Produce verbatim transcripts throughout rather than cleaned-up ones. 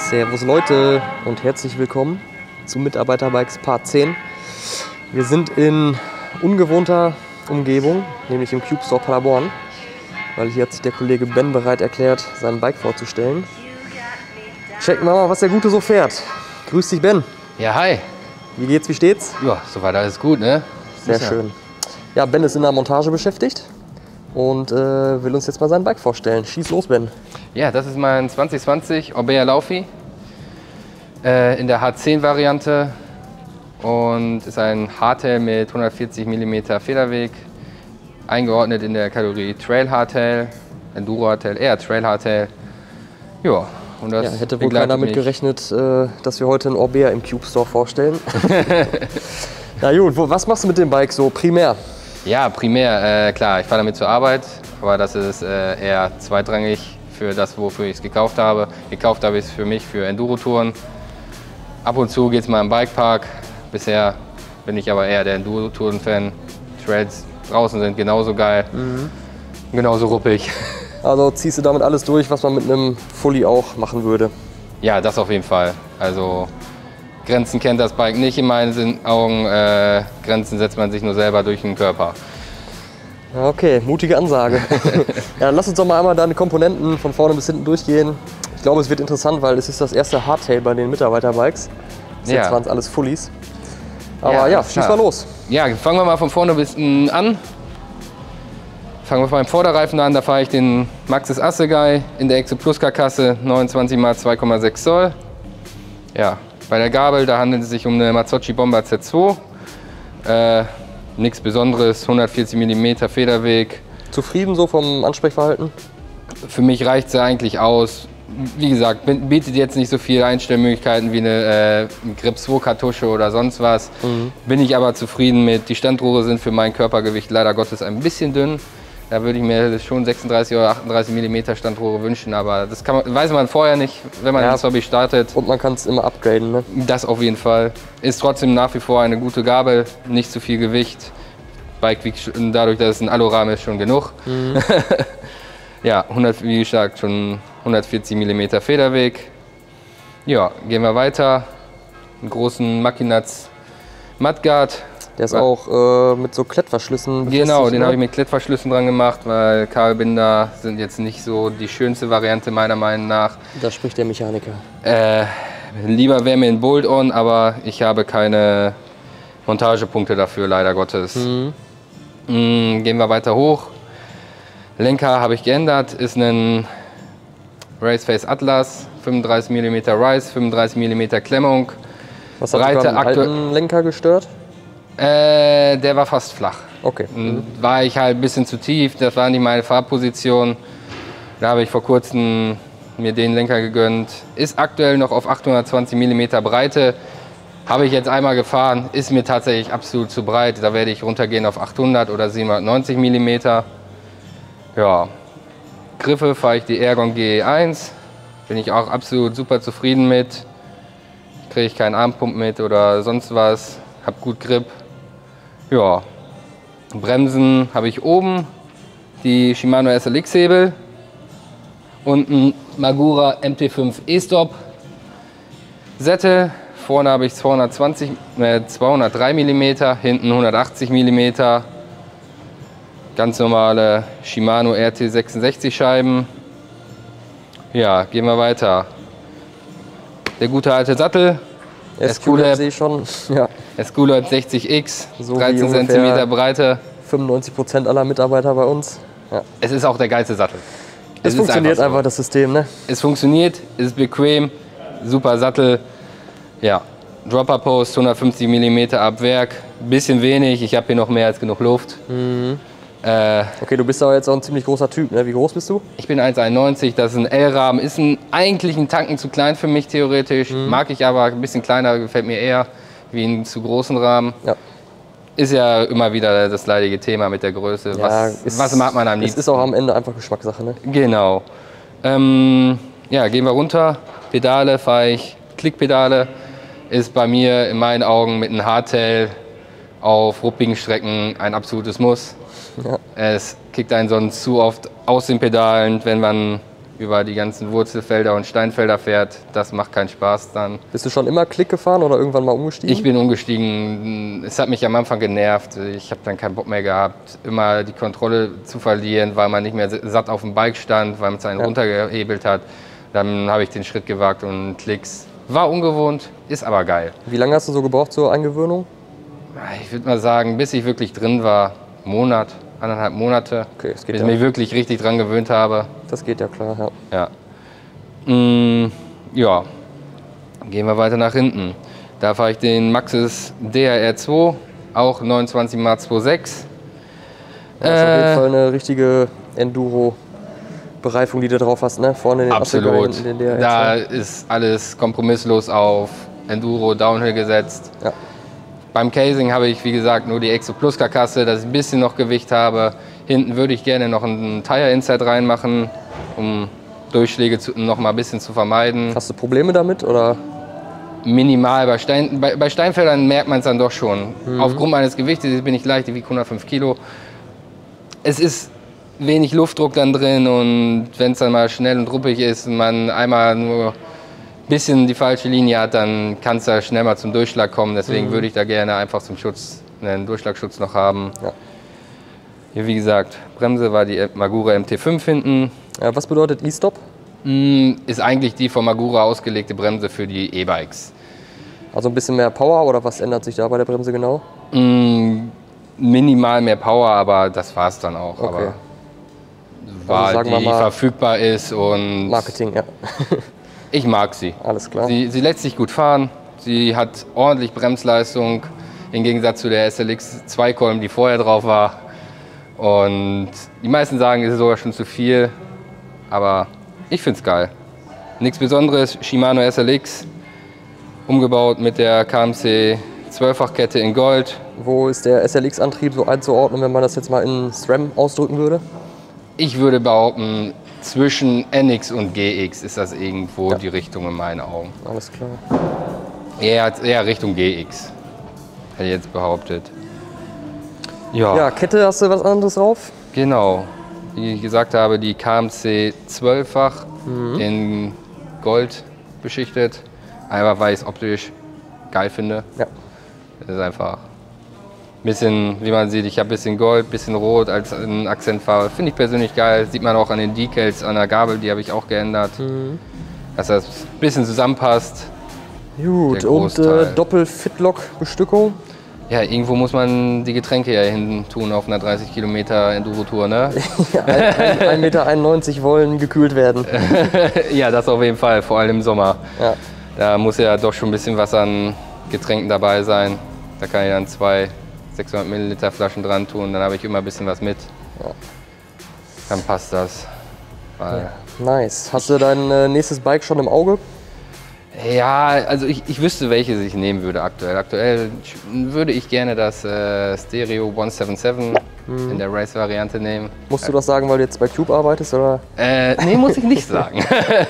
Servus Leute und herzlich willkommen zu Mitarbeiterbikes Part zehn. Wir sind in ungewohnter Umgebung, nämlich im Cube Store Paderborn, weil hier hat sich der Kollege Ben bereit erklärt, sein Bike vorzustellen. Checken wir mal, was der Gute so fährt. Grüß dich, Ben. Ja, hi. Wie geht's, wie steht's? Ja, soweit alles gut, ne? Sehr schön. Ja, Ben ist in der Montage beschäftigt und äh, will uns jetzt mal sein Bike vorstellen. Schieß los, Ben. Ja, das ist mein zwanzig zwanzig Orbea Laufi äh, in der H zehn Variante und ist ein Hardtail mit hundertvierzig Millimeter Federweg, eingeordnet in der Kategorie Trail Hardtail, Enduro Hardtail, eher Trail Hardtail. Ja, und das ja, hätte wohl keiner damit gerechnet, äh, dass wir heute einen Orbea im Cube Store vorstellen. Na gut, wo, was machst du mit dem Bike so primär? Ja, primär, äh, klar, ich fahre damit zur Arbeit, aber das ist äh, eher zweitrangig für das, wofür ich es gekauft habe. Gekauft habe ich es für mich, für Enduro-Touren. Ab und zu geht es mal im Bikepark. Bisher bin ich aber eher der Enduro-Touren-Fan. Trails draußen sind genauso geil, mhm. genauso ruppig. Also ziehst du damit alles durch, was man mit einem Fully auch machen würde? Ja, das auf jeden Fall. Also Grenzen kennt das Bike nicht in meinen Augen. Äh, Grenzen setzt man sich nur selber durch den Körper. Okay, mutige Ansage. Ja, dann lass uns doch mal einmal deine Komponenten von vorne bis hinten durchgehen. Ich glaube, es wird interessant, weil es ist das erste Hardtail bei den Mitarbeiterbikes. Bis ja. Jetzt waren es alles Fullies. Aber ja, ja schieß mal los. Ja, fangen wir mal von vorne bis hinten an. Fangen wir beim Vorderreifen an. Da fahre ich den Maxxis Assegai in der Exo Plus Karkasse, neunundzwanzig mal zwei Komma sechs Zoll. Ja, bei der Gabel, da handelt es sich um eine Mazzocchi Bomber Z zwei. Äh, Nichts Besonderes, hundertvierzig Millimeter Federweg. Zufrieden so vom Ansprechverhalten? Für mich reicht es eigentlich aus. Wie gesagt, bietet jetzt nicht so viele Einstellmöglichkeiten wie eine äh, Grip zwei Kartusche oder sonst was. Mhm. Bin ich aber zufrieden mit. Die Standrohre sind für mein Körpergewicht leider Gottes ein bisschen dünn. Da würde ich mir schon sechsunddreißig oder achtunddreißig Millimeter Standrohre wünschen, aber das kann man, weiß man vorher nicht, wenn man ja. das Hobby startet. Und man kann es immer upgraden, ne? Das auf jeden Fall. Ist trotzdem nach wie vor eine gute Gabel, nicht zu viel Gewicht. Bike wiegt dadurch, dass es ein Alurahmen ist, schon genug. Mhm. Ja, hundert, wie gesagt, schon hundertvierzig Millimeter Federweg. Ja, gehen wir weiter. Einen großen Makinatz Mudguard. Der ist auch äh, mit so Klettverschlüssen befestigt. Genau, den habe ich mit Klettverschlüssen dran gemacht, weil Kabelbinder sind jetzt nicht so die schönste Variante meiner Meinung nach. Da spricht der Mechaniker. Äh, lieber wäre mir ein Bolt-on, aber ich habe keine Montagepunkte dafür, leider Gottes. Mhm. Mhm, gehen wir weiter hoch. Lenker habe ich geändert, ist ein Raceface Atlas, fünfunddreißig Millimeter Rise, fünfunddreißig Millimeter Klemmung. Was hat Breite beim alten Lenker gestört? Äh, der war fast flach. Okay. Mhm. War ich halt ein bisschen zu tief, das war nicht meine Fahrposition. Da habe ich vor kurzem mir den Lenker gegönnt. Ist aktuell noch auf achthundertzwanzig Millimeter Breite. Habe ich jetzt einmal gefahren, ist mir tatsächlich absolut zu breit. Da werde ich runtergehen auf achthundert oder siebenhundertneunzig Millimeter. Ja, Griffe fahre ich die Ergon G E eins. Bin ich auch absolut super zufrieden mit. Kriege ich keinen Armpump mit oder sonst was. Hab gut Grip. Ja, Bremsen habe ich oben die Shimano S L X-Hebel und ein Magura M T fünf E-Stop Sättel. Vorne habe ich zweihundertzwanzig, äh, zweihundertdrei Millimeter, hinten hundertachtzig Millimeter. Ganz normale Shimano R T sechsundsechzig Scheiben. Ja, gehen wir weiter. Der gute alte Sattel. S-Q-Lab sehe ich schon. Ja. S-Q-Lab sechzig X, so dreizehn Zentimeter Breite. fünfundneunzig Prozent aller Mitarbeiter bei uns. Ja. Es ist auch der geilste Sattel. Es, es funktioniert einfach, so. einfach das System, ne? Es funktioniert, es ist bequem, super Sattel. Ja, Dropper Post hundertfünfzig Millimeter ab Werk, bisschen wenig. Ich habe hier noch mehr als genug Luft. Mhm. Äh, okay, du bist aber jetzt auch ein ziemlich großer Typ, ne? Wie groß bist du? Ich bin eins Komma einundneunzig, das ist ein L-Rahmen. Ist ein, eigentlich ein Tanken zu klein für mich theoretisch. Mhm. Mag ich aber, ein bisschen kleiner gefällt mir eher wie einen zu großen Rahmen. Ja. Ist ja immer wieder das leidige Thema mit der Größe. Ja, was, ist, was mag man am liebsten? Es ist auch am Ende einfach Geschmackssache, ne? Genau. Ähm, ja, gehen wir runter. Pedale fahre ich, Klickpedale. Ist bei mir in meinen Augen mit einem Hardtail auf ruppigen Strecken ein absolutes Muss. Ja. Es kickt einen sonst zu oft aus den Pedalen, wenn man über die ganzen Wurzelfelder und Steinfelder fährt, das macht keinen Spaß dann. Bist du schon immer Klick gefahren oder irgendwann mal umgestiegen? Ich bin umgestiegen. Es hat mich am Anfang genervt. Ich habe dann keinen Bock mehr gehabt, immer die Kontrolle zu verlieren, weil man nicht mehr satt auf dem Bike stand, weil man es einen ja. runtergehebelt hat. Dann habe ich den Schritt gewagt und Klicks. War ungewohnt, ist aber geil. Wie lange hast du so gebraucht zur Eingewöhnung? Ich würde mal sagen, bis ich wirklich drin war, Monat, anderthalb Monate, okay, das geht bis ja. ich mich wirklich richtig dran gewöhnt habe. Das geht ja klar, ja. Ja. Mm, ja, gehen wir weiter nach hinten. Da fahre ich den Maxxis D R R zwei, auch neunundzwanzig mal zwei Komma sechs. Das ist äh, auf jeden Fall eine richtige Enduro-Bereifung, die du drauf hast, ne? Vorne den absolut. Den D R R zwei. Da ist alles kompromisslos auf Enduro Downhill gesetzt. Ja. Beim Casing habe ich, wie gesagt, nur die Exo Plus Karkasse, dass ich ein bisschen noch Gewicht habe. Hinten würde ich gerne noch einen Tire Insert reinmachen, um Durchschläge zu, noch mal ein bisschen zu vermeiden. Hast du Probleme damit oder? Minimal. Bei, Stein, bei, bei Steinfeldern merkt man es dann doch schon. Mhm. Aufgrund meines Gewichtes bin ich leicht, ich wiege hundertfünf Kilo. Es ist wenig Luftdruck dann drin und wenn es dann mal schnell und ruppig ist und man einmal nur ein bisschen die falsche Linie hat, dann kann es da schnell mal zum Durchschlag kommen. Deswegen mhm. würde ich da gerne einfach zum Schutz einen Durchschlagschutz noch haben. Ja. Hier, wie gesagt, Bremse war die Magura M T fünf hinten. Ja, was bedeutet E-Stop? Ist eigentlich die von Magura ausgelegte Bremse für die E-Bikes. Also ein bisschen mehr Power oder was ändert sich da bei der Bremse genau? Mm, minimal mehr Power, aber das war es dann auch. Okay. Aber weil also die verfügbar ist und Marketing, ja. Ich mag sie. Alles klar. Sie, sie lässt sich gut fahren. Sie hat ordentlich Bremsleistung im Gegensatz zu der S L X zwei Kolben, die vorher drauf war. Und die meisten sagen, es ist sogar schon zu viel. Aber ich finde es geil. Nichts Besonderes. Shimano S L X, umgebaut mit der K M C zwölffach-Kette in Gold. Wo ist der S L X-Antrieb so einzuordnen, wenn man das jetzt mal in SRAM ausdrücken würde? Ich würde behaupten, zwischen N X und G X ist das irgendwo ja. die Richtung in meinen Augen. Alles klar. Eher, eher Richtung G X, hätte ich jetzt behauptet. Ja. ja, Kette, hast du was anderes drauf? Genau. Wie ich gesagt habe, die K M C zwölffach mhm. in Gold beschichtet. Einfach weil ich es optisch geil finde. Ja. Das ist einfach ein bisschen, wie man sieht, ich habe ein bisschen Gold, ein bisschen Rot als ein Akzentfarbe. Finde ich persönlich geil. Sieht man auch an den Decals, an der Gabel, die habe ich auch geändert. Mhm. Dass das ein bisschen zusammenpasst. Gut, und äh, Doppel-Fitlock-Bestückung? Ja, irgendwo muss man die Getränke ja hin tun auf einer dreißig Kilometer Enduro-Tour, ne? ja, ein Meter einundneunzig wollen gekühlt werden. Ja, das auf jeden Fall, vor allem im Sommer. Ja. Da muss ja doch schon ein bisschen was an Getränken dabei sein. Da kann ich dann zwei sechshundert Milliliter Flaschen dran tun, dann habe ich immer ein bisschen was mit. Ja. Dann passt das. Ja. Nice. Hast du dein äh, nächstes Bike schon im Auge? Ja, also ich, ich wüsste, welches ich nehmen würde aktuell. Aktuell würde ich gerne das äh, Stereo hundertsiebenundsiebzig mhm. in der Race-Variante nehmen. Musst du das sagen, weil du jetzt bei Cube arbeitest, oder? Äh, nee, muss ich nicht sagen.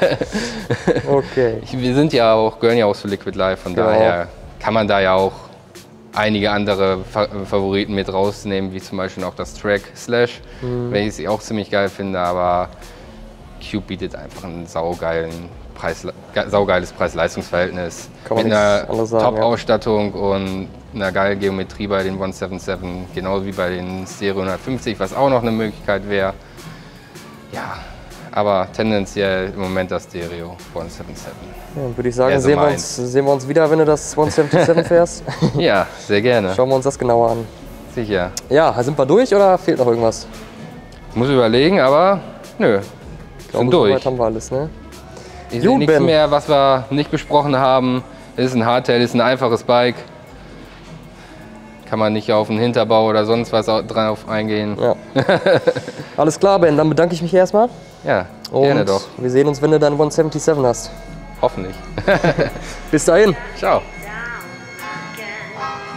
Okay. Ich, wir sind ja auch, gehören ja auch zu Liquid Life, von genau. daher kann man da ja auch einige andere Fa Favoriten mit rausnehmen, wie zum Beispiel auch das Track Slash, mhm. welches ich auch ziemlich geil finde, aber Cube bietet einfach einen saugeilen Preis, saugeiles Preis-Leistungs-Verhältnis mit einer Top-Ausstattung ja. und einer geilen Geometrie bei den hundertsiebenundsiebzig, genauso wie bei den Stereo hundertfünfzig, was auch noch eine Möglichkeit wäre. Ja, aber tendenziell im Moment das Stereo hundertsiebenundsiebzig. Ja, dann würde ich sagen, so sehen, wir uns, sehen wir uns wieder, wenn du das hundertsiebenundsiebzig fährst. Ja, sehr gerne. Schauen wir uns das genauer an. Sicher. Ja, sind wir durch oder fehlt noch irgendwas? Ich muss überlegen, aber nö, ich glaube, sind durch. Soweit haben wir alles, ne? Ich sehe nichts mehr, was wir nicht besprochen haben. Es ist ein Hardtail, es ist ein einfaches Bike. Kann man nicht auf den Hinterbau oder sonst was drauf eingehen. Ja. Alles klar, Ben, dann bedanke ich mich erstmal. Ja, und gerne doch. Wir sehen uns, wenn du deine hundertsiebenundsiebzig hast. Hoffentlich. Bis dahin. Ciao.